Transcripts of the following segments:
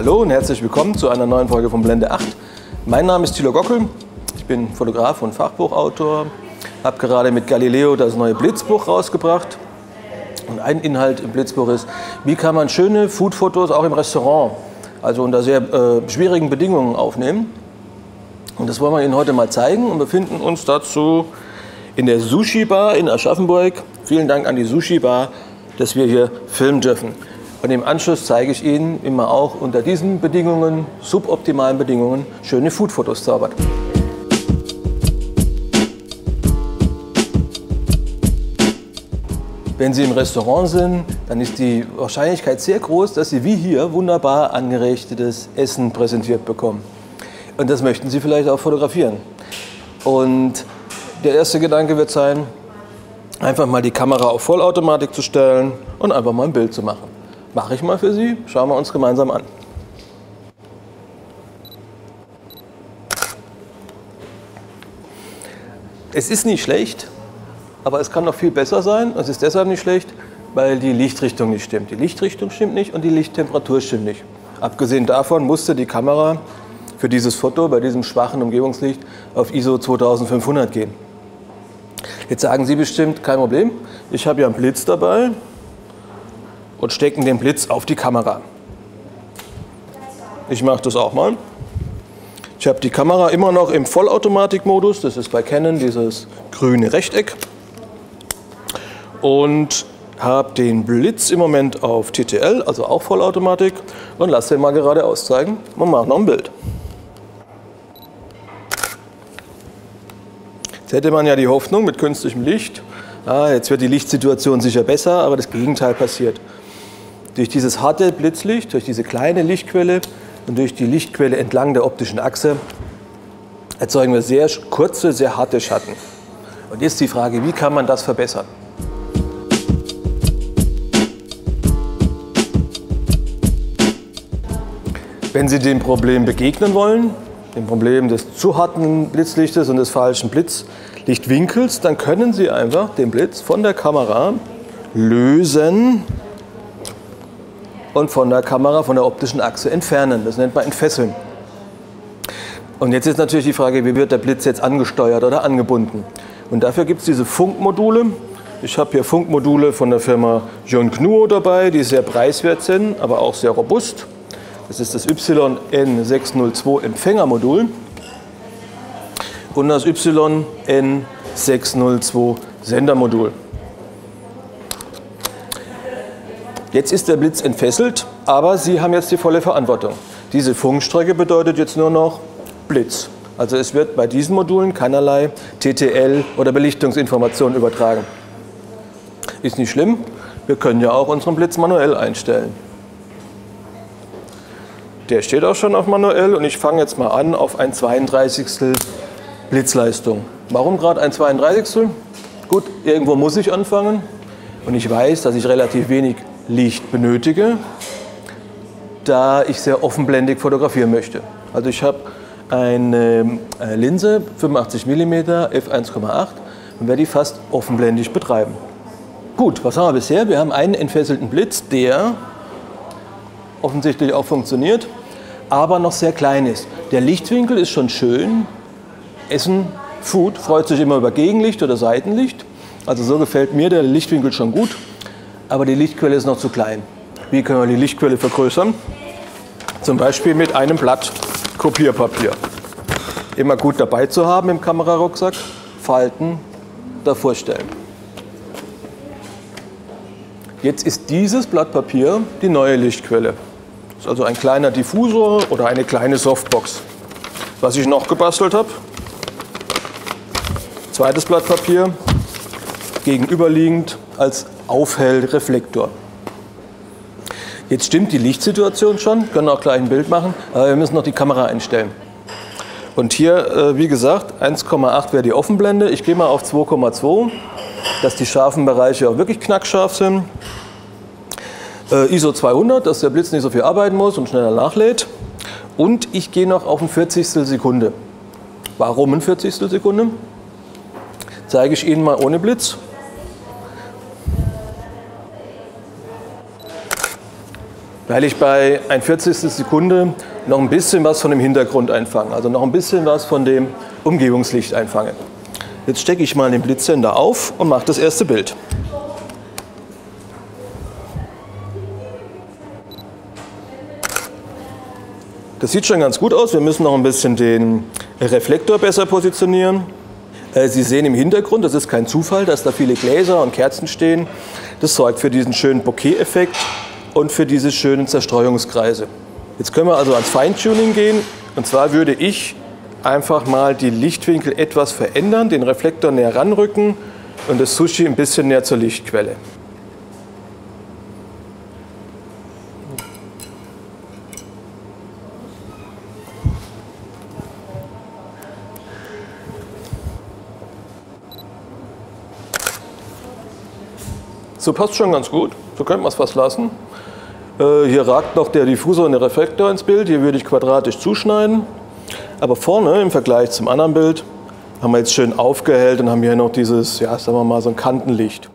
Hallo und herzlich willkommen zu einer neuen Folge von Blende 8. Mein Name ist Thilo Gockel, ich bin Fotograf und Fachbuchautor, habe gerade mit Galileo das neue Blitzbuch rausgebracht. Und ein Inhalt im Blitzbuch ist, wie kann man schöne Foodfotos auch im Restaurant, also unter sehr schwierigen Bedingungen aufnehmen. Und das wollen wir Ihnen heute mal zeigen und befinden uns dazu in der Sushi Bar in Aschaffenburg. Vielen Dank an die Sushi Bar, dass wir hier filmen dürfen. Und im Anschluss zeige ich Ihnen, wie man auch unter diesen Bedingungen, suboptimalen Bedingungen, schöne Foodfotos zaubert. Wenn Sie im Restaurant sind, dann ist die Wahrscheinlichkeit sehr groß, dass Sie wie hier wunderbar angerichtetes Essen präsentiert bekommen. Und das möchten Sie vielleicht auch fotografieren. Und der erste Gedanke wird sein, einfach mal die Kamera auf Vollautomatik zu stellen und einfach mal ein Bild zu machen. Mache ich mal für Sie, schauen wir uns gemeinsam an. Es ist nicht schlecht, aber es kann noch viel besser sein. Es ist deshalb nicht schlecht, weil die Lichtrichtung nicht stimmt. Die Lichtrichtung stimmt nicht und die Lichttemperatur stimmt nicht. Abgesehen davon musste die Kamera für dieses Foto bei diesem schwachen Umgebungslicht auf ISO 2500 gehen. Jetzt sagen Sie bestimmt, kein Problem, ich habe ja einen Blitz dabei und stecken den Blitz auf die Kamera. Ich mache das auch mal. Ich habe die Kamera immer noch im Vollautomatikmodus, das ist bei Canon dieses grüne Rechteck. Und habe den Blitz im Moment auf TTL, also auch Vollautomatik, und lasse den mal geradeaus zeigen und mache noch ein Bild. Jetzt hätte man ja die Hoffnung mit künstlichem Licht, jetzt wird die Lichtsituation sicher besser, aber das Gegenteil passiert. Durch dieses harte Blitzlicht, durch diese kleine Lichtquelle und durch die Lichtquelle entlang der optischen Achse erzeugen wir sehr kurze, sehr harte Schatten. Und jetzt die Frage, wie kann man das verbessern? Wenn Sie dem Problem begegnen wollen, dem Problem des zu harten Blitzlichtes und des falschen Blitzlichtwinkels, dann können Sie einfach den Blitz von der Kamera lösen und von der Kamera, von der optischen Achse entfernen. Das nennt man Entfesseln. Und jetzt ist natürlich die Frage, wie wird der Blitz jetzt angesteuert oder angebunden? Und dafür gibt es diese Funkmodule. Ich habe hier Funkmodule von der Firma Yongnuo dabei, die sehr preiswert sind, aber auch sehr robust. Das ist das YN602 Empfängermodul und das YN602 Sendermodul. Jetzt ist der Blitz entfesselt, aber Sie haben jetzt die volle Verantwortung. Diese Funkstrecke bedeutet jetzt nur noch Blitz. Also es wird bei diesen Modulen keinerlei TTL oder Belichtungsinformation übertragen. Ist nicht schlimm, wir können ja auch unseren Blitz manuell einstellen. Der steht auch schon auf manuell und ich fange jetzt mal an auf ein 32. Blitzleistung. Warum gerade ein 32? Gut, irgendwo muss ich anfangen und ich weiß, dass ich relativ wenig Licht benötige, da ich sehr offenblendig fotografieren möchte. Also ich habe eine Linse 85 mm f1,8 und werde die fast offenblendig betreiben. Gut, was haben wir bisher? Wir haben einen entfesselten Blitz, der offensichtlich auch funktioniert, aber noch sehr klein ist. Der Lichtwinkel ist schon schön. Essen, Food, freut sich immer über Gegenlicht oder Seitenlicht. Also so gefällt mir der Lichtwinkel schon gut, aber die Lichtquelle ist noch zu klein. Wie können wir die Lichtquelle vergrößern? Zum Beispiel mit einem Blatt Kopierpapier. Immer gut dabei zu haben im Kamerarucksack, falten, davor stellen. Jetzt ist dieses Blatt Papier die neue Lichtquelle. Das ist also ein kleiner Diffusor oder eine kleine Softbox. Was ich noch gebastelt habe, zweites Blatt Papier, gegenüberliegend als Aufhellreflektor. Jetzt stimmt die Lichtsituation schon, können auch gleich ein Bild machen, aber wir müssen noch die Kamera einstellen. Und hier, wie gesagt, 1,8 wäre die Offenblende. Ich gehe mal auf 2,2, dass die scharfen Bereiche auch wirklich knackscharf sind. ISO 200, dass der Blitz nicht so viel arbeiten muss und schneller nachlädt. Und ich gehe noch auf ein 40. Sekunde. Warum ein 40. Sekunde? Zeige ich Ihnen mal ohne Blitz. Weil ich bei 1/40 Sekunde noch ein bisschen was von dem Hintergrund einfange, also noch ein bisschen was von dem Umgebungslicht einfange. Jetzt stecke ich mal den Blitzsender auf und mache das erste Bild. Das sieht schon ganz gut aus. Wir müssen noch ein bisschen den Reflektor besser positionieren. Sie sehen im Hintergrund, das ist kein Zufall, dass da viele Gläser und Kerzen stehen. Das sorgt für diesen schönen Bokeh-Effekt und für diese schönen Zerstreuungskreise. Jetzt können wir also ans Feintuning gehen. Und zwar würde ich einfach mal die Lichtwinkel etwas verändern, den Reflektor näher ranrücken und das Sushi ein bisschen näher zur Lichtquelle. So passt schon ganz gut, so könnte man es fast lassen. Hier ragt noch der Diffusor und der Reflektor ins Bild, hier würde ich quadratisch zuschneiden. Aber vorne im Vergleich zum anderen Bild haben wir jetzt schön aufgehellt und haben hier noch dieses, ja, sagen wir mal, so ein Kantenlicht.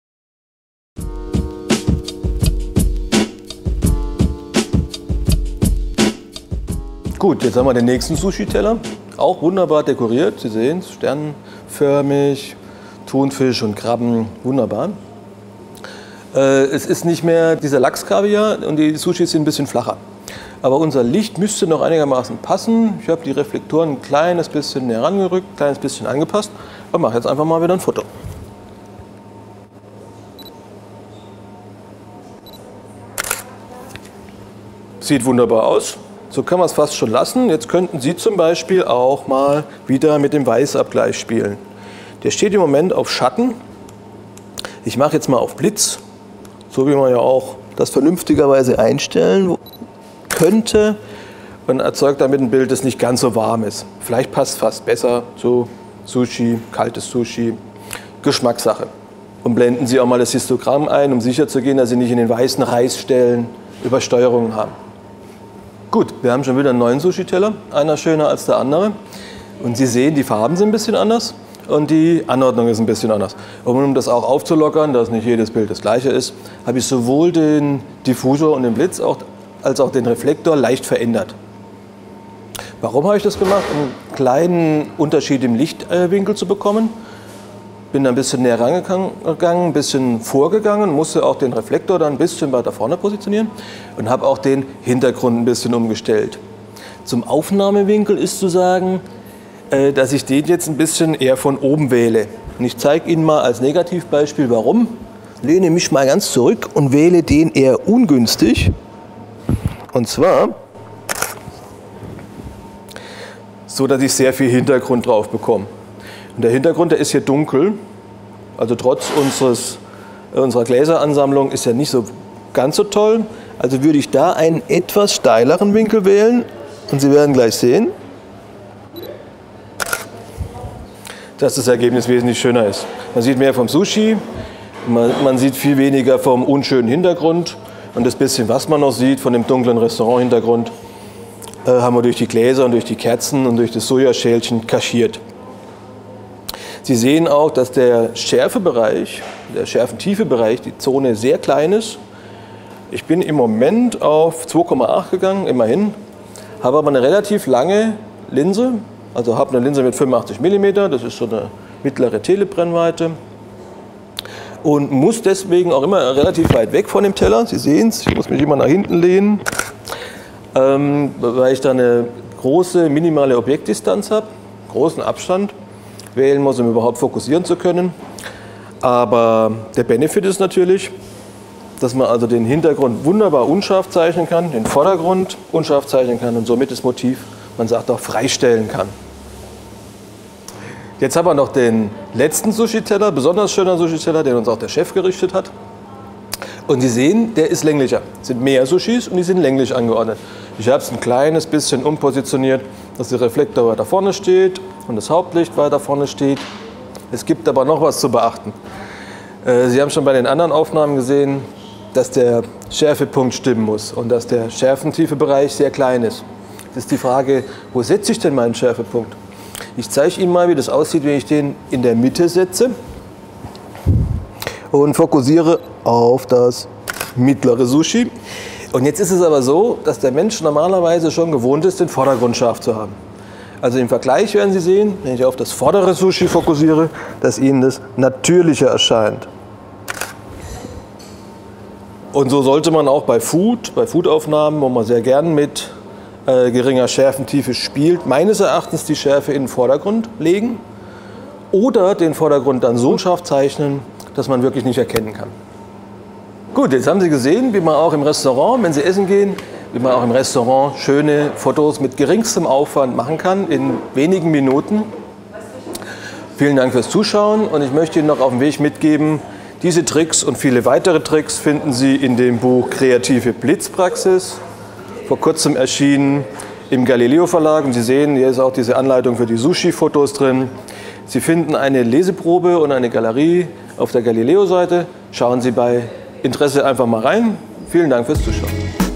Gut, jetzt haben wir den nächsten Sushi-Teller, auch wunderbar dekoriert. Sie sehen es, sternförmig, Thunfisch und Krabben, wunderbar. Es ist nicht mehr dieser Lachskaviar und die Sushis sind ein bisschen flacher. Aber unser Licht müsste noch einigermaßen passen. Ich habe die Reflektoren ein kleines bisschen näher rangerückt, ein kleines bisschen angepasst und mache jetzt einfach mal wieder ein Foto. Sieht wunderbar aus. So kann man es fast schon lassen. Jetzt könnten Sie zum Beispiel auch mal wieder mit dem Weißabgleich spielen. Der steht im Moment auf Schatten. Ich mache jetzt mal auf Blitz. So wie man ja auch das vernünftigerweise einstellen könnte und erzeugt damit ein Bild, das nicht ganz so warm ist. Vielleicht passt es fast besser zu Sushi, kaltes Sushi, Geschmackssache. Und blenden Sie auch mal das Histogramm ein, um sicher zu gehen, dass Sie nicht in den weißen Reisstellen Übersteuerungen haben. Gut, wir haben schon wieder einen neuen Sushi-Teller, einer schöner als der andere. Und Sie sehen, die Farben sind ein bisschen anders. Und die Anordnung ist ein bisschen anders. Und um das auch aufzulockern, dass nicht jedes Bild das gleiche ist, habe ich sowohl den Diffusor und den Blitz als auch den Reflektor leicht verändert. Warum habe ich das gemacht? Um einen kleinen Unterschied im Lichtwinkel zu bekommen. Bin da ein bisschen näher rangegangen, ein bisschen vorgegangen, musste auch den Reflektor dann ein bisschen weiter vorne positionieren und habe auch den Hintergrund ein bisschen umgestellt. Zum Aufnahmewinkel ist zu sagen, dass ich den jetzt ein bisschen eher von oben wähle. Und ich zeige Ihnen mal als Negativbeispiel, warum. Lehne mich mal ganz zurück und wähle den eher ungünstig. Und zwar, so dass ich sehr viel Hintergrund drauf bekomme. Und der Hintergrund, der ist hier dunkel. Also trotz unserer Gläseransammlung ist er nicht so ganz so toll. Also würde ich da einen etwas steileren Winkel wählen. Und Sie werden gleich sehen, dass das Ergebnis wesentlich schöner ist. Man sieht mehr vom Sushi, man sieht viel weniger vom unschönen Hintergrund und das bisschen, was man noch sieht von dem dunklen Restaurant-Hintergrund, haben wir durch die Gläser und durch die Kerzen und durch das Sojaschälchen kaschiert. Sie sehen auch, dass der Schärfebereich, der Schärfentiefe-Bereich, die Zone sehr klein ist. Ich bin im Moment auf 2,8 gegangen, immerhin, habe aber eine relativ lange Linse. Also habe eine Linse mit 85 mm, das ist so eine mittlere Telebrennweite und muss deswegen auch immer relativ weit weg von dem Teller. Sie sehen es, ich muss mich immer nach hinten lehnen, weil ich da eine große minimale Objektdistanz habe, großen Abstand wählen muss, um überhaupt fokussieren zu können. Aber der Benefit ist natürlich, dass man also den Hintergrund wunderbar unscharf zeichnen kann, den Vordergrund unscharf zeichnen kann und somit das Motiv, man sagt auch, freistellen kann. Jetzt haben wir noch den letzten Sushi-Teller, besonders schöner Sushi-Teller, den uns auch der Chef gerichtet hat. Und Sie sehen, der ist länglicher. Es sind mehr Sushis und die sind länglich angeordnet. Ich habe es ein kleines bisschen umpositioniert, dass der Reflektor weiter vorne steht und das Hauptlicht weiter vorne steht. Es gibt aber noch was zu beachten. Sie haben schon bei den anderen Aufnahmen gesehen, dass der Schärfepunkt stimmen muss und dass der Schärfentiefe-Bereich sehr klein ist. Das ist die Frage, wo setze ich denn meinen Schärfepunkt? Ich zeige Ihnen mal, wie das aussieht, wenn ich den in der Mitte setze und fokussiere auf das mittlere Sushi. Und jetzt ist es aber so, dass der Mensch normalerweise schon gewohnt ist, den Vordergrund scharf zu haben. Also im Vergleich werden Sie sehen, wenn ich auf das vordere Sushi fokussiere, dass Ihnen das natürlicher erscheint. Und so sollte man auch bei Foodaufnahmen, wo man sehr gern mit geringer Schärfentiefe spielt, meines Erachtens die Schärfe in den Vordergrund legen oder den Vordergrund dann so scharf zeichnen, dass man wirklich nicht erkennen kann. Gut, jetzt haben Sie gesehen, wie man auch im Restaurant, wenn Sie essen gehen, wie man auch im Restaurant schöne Fotos mit geringstem Aufwand machen kann, in wenigen Minuten. Vielen Dank fürs Zuschauen und ich möchte Ihnen noch auf den Weg mitgeben, diese Tricks und viele weitere Tricks finden Sie in dem Buch Kreative Blitzpraxis, vor kurzem erschienen im Galileo Verlag. Und Sie sehen, hier ist auch diese Anleitung für die Sushi-Fotos drin. Sie finden eine Leseprobe und eine Galerie auf der Galileo-Seite. Schauen Sie bei Interesse einfach mal rein. Vielen Dank fürs Zuschauen.